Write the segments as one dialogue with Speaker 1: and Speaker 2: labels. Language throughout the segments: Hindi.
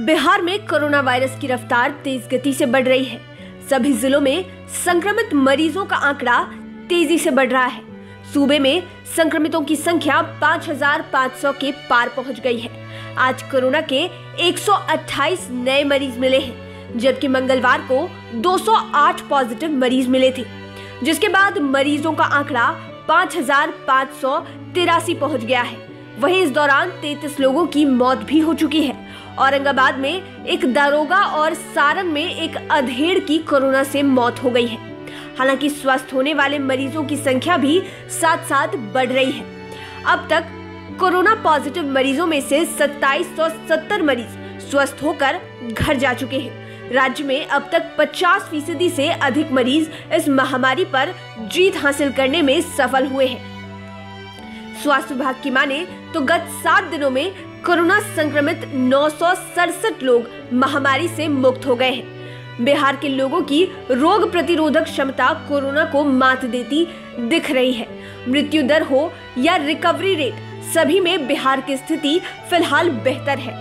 Speaker 1: बिहार में कोरोना वायरस की रफ्तार तेज गति से बढ़ रही है। सभी जिलों में संक्रमित मरीजों का आंकड़ा तेजी से बढ़ रहा है। सूबे में संक्रमितों की संख्या 5,500 के पार पहुंच गई है। आज कोरोना के 128 नए मरीज मिले हैं, जबकि मंगलवार को 208 पॉजिटिव मरीज मिले थे, जिसके बाद मरीजों का आंकड़ा 5,583 पहुंच गया है। वहीं इस दौरान 33 लोगों की मौत भी हो चुकी है। औरंगाबाद में एक दारोगा और सारण में एक अधेड़ की कोरोना से मौत हो गई है। हालांकि स्वस्थ होने वाले मरीजों की संख्या भी साथ साथ बढ़ रही है। अब तक कोरोना पॉजिटिव मरीजों में से 2770 मरीज स्वस्थ होकर घर जा चुके हैं। राज्य में अब तक 50% से अधिक मरीज इस महामारी पर जीत हासिल करने में सफल हुए हैं। स्वास्थ्य विभाग की माने तो गत 7 दिनों में कोरोना संक्रमित 967 लोग महामारी से मुक्त हो गए हैं। बिहार के लोगों की रोग प्रतिरोधक क्षमता कोरोना को मात देती दिख रही है। मृत्यु दर हो या रिकवरी रेट, सभी में बिहार की स्थिति फिलहाल बेहतर है।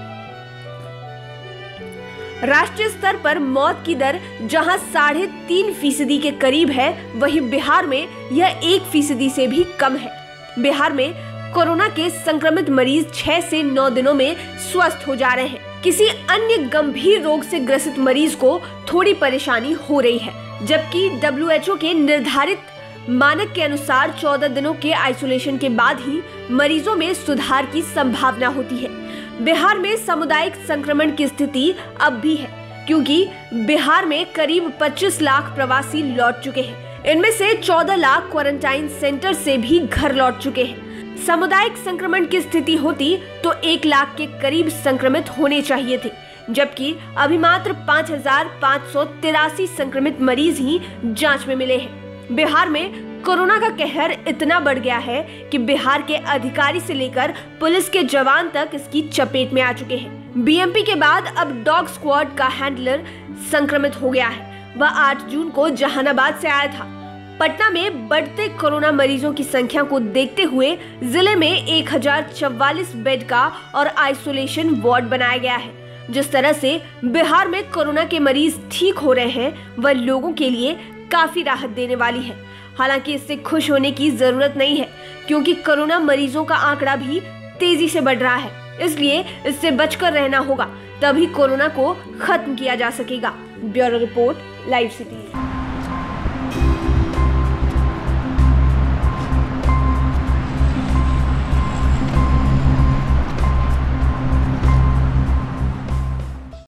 Speaker 1: राष्ट्रीय स्तर पर मौत की दर जहां 3.5% के करीब है, वहीं बिहार में यह 1% से भी कम है। बिहार में कोरोना के संक्रमित मरीज 6 से 9 दिनों में स्वस्थ हो जा रहे हैं। किसी अन्य गंभीर रोग से ग्रसित मरीज को थोड़ी परेशानी हो रही है, जबकि WHO के निर्धारित मानक के अनुसार 14 दिनों के आइसोलेशन के बाद ही मरीजों में सुधार की संभावना होती है। बिहार में सामुदायिक संक्रमण की स्थिति अब भी है, क्योंकि बिहार में करीब 25 लाख प्रवासी लौट चुके हैं। इनमें से 14 लाख क्वारंटाइन सेंटर से भी घर लौट चुके हैं। सामुदायिक संक्रमण की स्थिति होती तो 1 लाख के करीब संक्रमित होने चाहिए थे, जबकि अभी मात्र 5,583 संक्रमित मरीज ही जांच में मिले हैं। बिहार में कोरोना का कहर इतना बढ़ गया है कि बिहार के अधिकारी से लेकर पुलिस के जवान तक इसकी चपेट में आ चुके हैं। BMP के बाद अब डॉग स्क्वाड का हैंडलर संक्रमित हो गया है। वह 8 जून को जहानाबाद से आया था। पटना में बढ़ते कोरोना मरीजों की संख्या को देखते हुए जिले में 1044 बेड का और आइसोलेशन वार्ड बनाया गया है। जिस तरह से बिहार में कोरोना के मरीज ठीक हो रहे हैं, वह लोगों के लिए काफी राहत देने वाली है। हालांकि इससे खुश होने की जरूरत नहीं है, क्योंकि कोरोना मरीजों का आंकड़ा भी तेजी से बढ़ रहा है। इसलिए इससे बचकर रहना होगा, तभी कोरोना को खत्म किया जा सकेगा। Bureau report, live city.